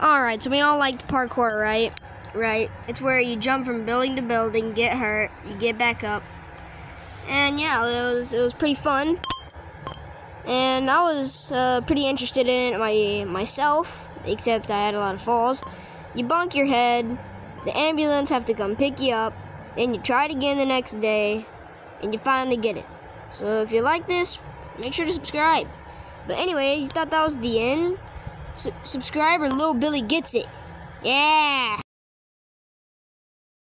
Alright, so we all liked parkour, right? Right. It's where you jump from building to building, get hurt, you get back up. And yeah, it was pretty fun. And I was pretty interested in it myself, except I had a lot of falls. You bonk your head, the ambulance have to come pick you up, then you try it again the next day, and you finally get it. So if you like this, make sure to subscribe. But anyways, you thought that was the end? Subscribe or Lil Billy gets it. Yeah!